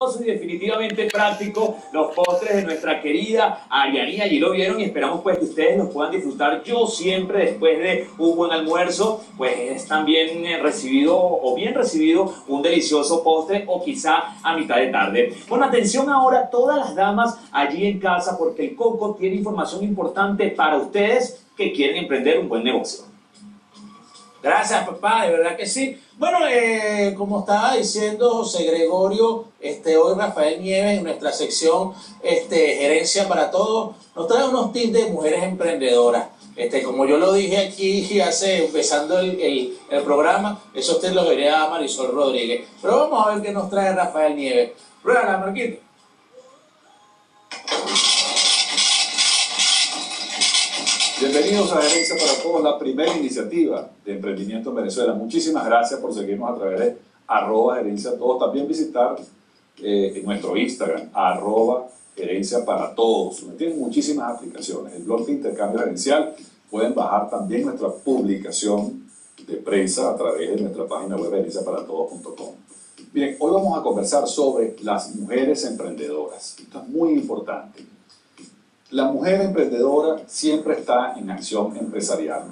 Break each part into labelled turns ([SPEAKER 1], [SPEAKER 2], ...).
[SPEAKER 1] y definitivamente práctico los postres de nuestra querida Arianía. Allí lo vieron y esperamos pues que ustedes los puedan disfrutar. Yo siempre después de un buen almuerzo pues es también recibido o bien recibido un delicioso postre o quizá a mitad de tarde. Pon atención ahora todas las damas allí en casa porque el Coco tiene información importante para ustedes que quieren emprender un buen negocio.
[SPEAKER 2] Gracias, papá, de verdad que sí. Bueno, como estaba diciendo José Gregorio, hoy Rafael Nieves en nuestra sección Gerencia para Todos nos trae unos tips de mujeres emprendedoras. Como yo lo dije aquí empezando el programa, eso usted lo vería a Marisol Rodríguez. Pero vamos a ver qué nos trae Rafael Nieves. Rueda, Marquito.
[SPEAKER 3] Bienvenidos a Gerencia para Todos, la primera iniciativa de emprendimiento en Venezuela. Muchísimas gracias por seguirnos a través de @Gerencia Todos. También visitar en nuestro Instagram, @Gerencia para Todos. Tienen muchísimas aplicaciones. El blog de intercambio gerencial. Pueden bajar también nuestra publicación de prensa a través de nuestra página web gerenciaparatodos.com. Bien, hoy vamos a conversar sobre las mujeres emprendedoras. Esto es muy importante. La mujer emprendedora siempre está en acción empresarial.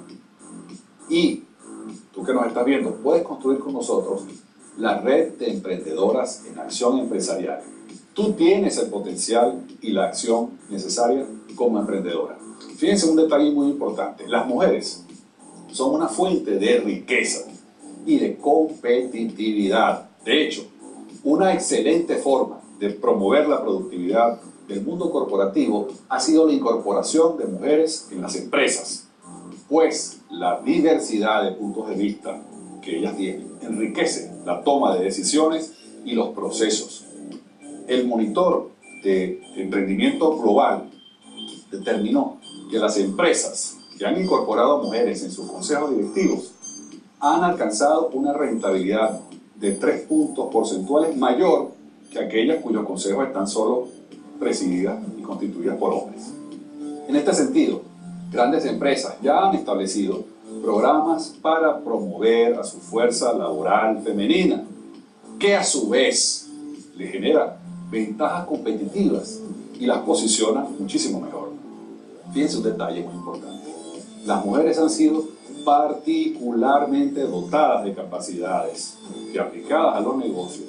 [SPEAKER 3] Y tú que nos estás viendo, puedes construir con nosotros la red de emprendedoras en acción empresarial. Tú tienes el potencial y la acción necesaria como emprendedora. Fíjense un detalle muy importante. Las mujeres son una fuente de riqueza y de competitividad. De hecho, una excelente forma de promover la productividad del mundo corporativo ha sido la incorporación de mujeres en las empresas, pues la diversidad de puntos de vista que ellas tienen enriquece la toma de decisiones y los procesos. El monitor de emprendimiento global determinó que las empresas que han incorporado mujeres en sus consejos directivos han alcanzado una rentabilidad de 3 puntos porcentuales mayor que aquellas cuyos consejos están solo presididas y constituidas por hombres. En este sentido, grandes empresas ya han establecido programas para promover a su fuerza laboral femenina, que a su vez le genera ventajas competitivas y las posiciona muchísimo mejor. Fíjense un detalle muy importante. Las mujeres han sido particularmente dotadas de capacidades que, aplicadas a los negocios,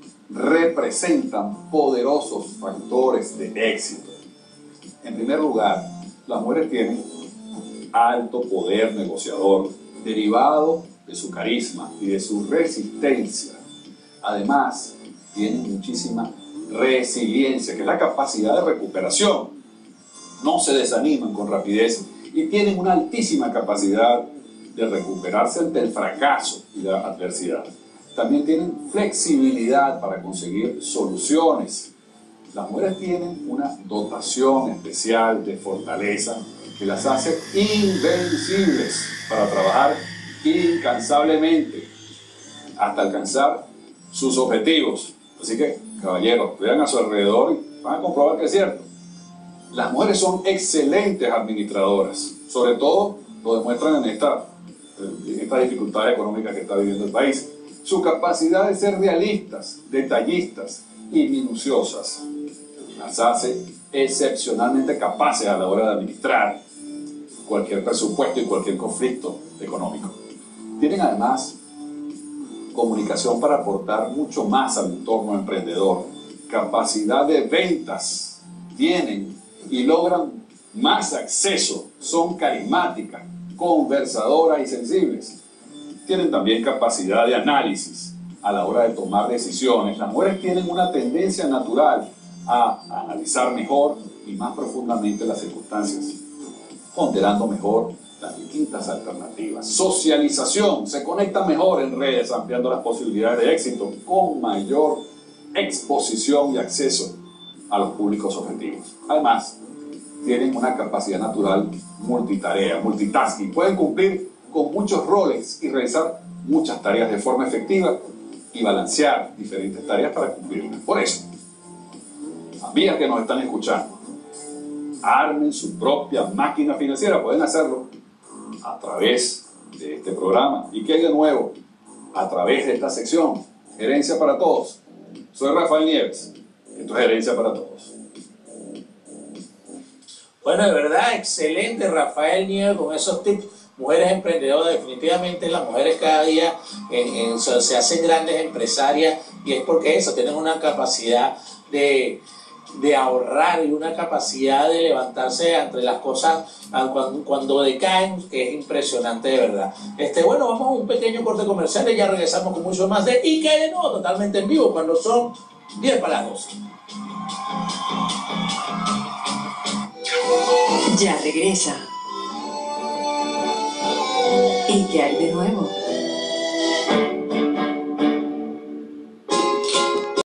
[SPEAKER 3] representan poderosos factores de éxito. En primer lugar, las mujeres tienen alto poder negociador derivado de su carisma y de su resistencia. Además, tienen muchísima resiliencia, que es la capacidad de recuperación. No se desaniman con rapidez y tienen una altísima capacidad de recuperarse ante el fracaso y la adversidad. También tienen flexibilidad para conseguir soluciones. Las mujeres tienen una dotación especial de fortaleza que las hace invencibles para trabajar incansablemente hasta alcanzar sus objetivos. Así que, caballeros, vean a su alrededor y van a comprobar que es cierto. Las mujeres son excelentes administradoras, sobre todo lo demuestran en estas dificultades económicas que está viviendo el país. Su capacidad de ser realistas, detallistas y minuciosas las hace excepcionalmente capaces a la hora de administrar cualquier presupuesto y cualquier conflicto económico. Tienen además comunicación para aportar mucho más al entorno emprendedor, capacidad de ventas tienen y logran más acceso, son carismáticas, conversadoras y sensibles. Tienen también capacidad de análisis a la hora de tomar decisiones. Las mujeres tienen una tendencia natural a analizar mejor y más profundamente las circunstancias, ponderando mejor las distintas alternativas. Socialización, se conectan mejor en redes, ampliando las posibilidades de éxito con mayor exposición y acceso a los públicos objetivos. Además, tienen una capacidad natural multitarea, multitasking. Pueden cumplir con muchos roles y realizar muchas tareas de forma efectiva y balancear diferentes tareas para cumplirlas. Por eso, amigas que nos están escuchando, armen su propia máquina financiera. Pueden hacerlo a través de este programa. ¿Y qué hay de nuevo? A través de esta sección, Gerencia para Todos. Soy Rafael Nieves. Esto es Herencia para Todos.
[SPEAKER 2] Bueno, de verdad, excelente Rafael Nieves con esos tips. Mujeres emprendedoras, definitivamente las mujeres cada día se hacen grandes empresarias y es porque eso, tienen una capacidad de ahorrar y una capacidad de levantarse ante las cosas cuando decaen, que es impresionante de verdad. Bueno, vamos a un pequeño corte comercial y ya regresamos con mucho más de ¿Y qué hay de nuevo? Totalmente en vivo cuando son 10 para las 12.
[SPEAKER 4] Ya regresa. ¿Y qué hay de nuevo?